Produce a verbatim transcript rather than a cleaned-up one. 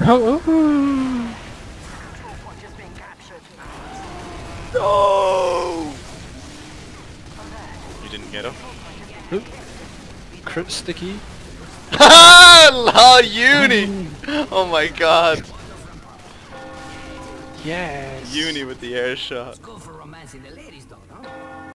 Oh, oh. No! You didn't get him? Oop. Crit sticky. Haha! Uni! Oh my god. Yes. Uni with the air shot. Let's go for romance in the ladies' though, no?